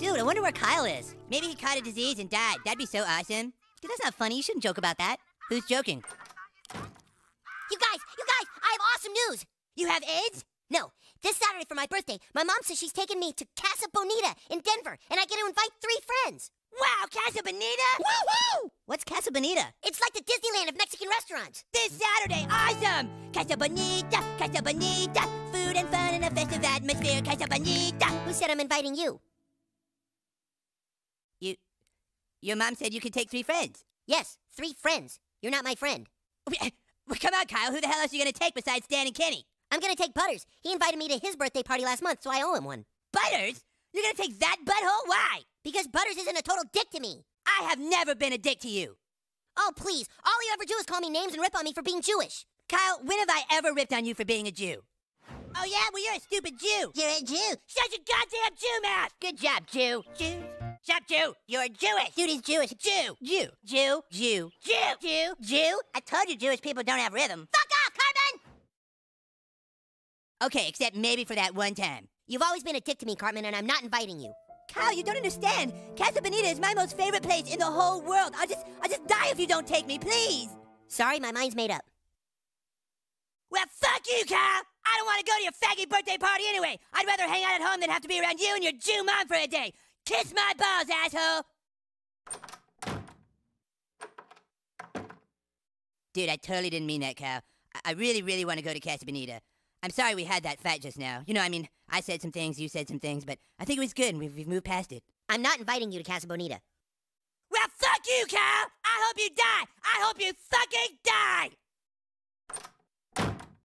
Dude, I wonder where Kyle is. Maybe he caught a disease and died. That'd be so awesome. Dude, that's not funny. You shouldn't joke about that. Who's joking? You guys, I have awesome news. You have AIDS? No, this Saturday for my birthday, my mom says she's taking me to Casa Bonita in Denver, and I get to invite 3 friends. Wow, Casa Bonita? Woo-hoo! What's Casa Bonita? It's like the Disneyland of Mexican restaurants. This Saturday, awesome! Casa Bonita, Casa Bonita. Food and fun in a festive atmosphere, Casa Bonita. Who said I'm inviting you? Your mom said you could take 3 friends. Yes, 3 friends. You're not my friend. Well, come on, Kyle. Who the hell else are you going to take besides Stan and Kenny? I'm going to take Butters. He invited me to his birthday party last month, so I owe him one. Butters? You're going to take that butthole? Why? Because Butters isn't a total dick to me. I have never been a dick to you. Oh, please. All you ever do is call me names and rip on me for being Jewish. Kyle, when have I ever ripped on you for being a Jew? Oh, yeah? Well, you're a stupid Jew. You're a Jew. Shut your goddamn Jew mouth. Good job, Jew. Jew. Shut Jew. You're Jewish. Dude, he's Jewish. Jew. Jew. Jew. Jew. Jew. Jew. Jew. I told you Jewish people don't have rhythm. Fuck off, Cartman! Okay, except maybe for that one time. You've always been a dick to me, Cartman, and I'm not inviting you. Kyle, you don't understand. Casa Bonita is my most favorite place in the whole world. I'll just die if you don't take me, please. Sorry, my mind's made up. Well, fuck you, Kyle. I don't want to go to your faggy birthday party anyway. I'd rather hang out at home than have to be around you and your Jew mom for a day. Kiss my balls, asshole. Dude, I totally didn't mean that, Kyle. I really, really want to go to Casa Bonita. I'm sorry we had that fight just now. You know, I mean, I said some things, you said some things, but I think it was good and we've moved past it. I'm not inviting you to Casa Bonita. Well, fuck you, Kyle! I hope you die! I hope you fucking die!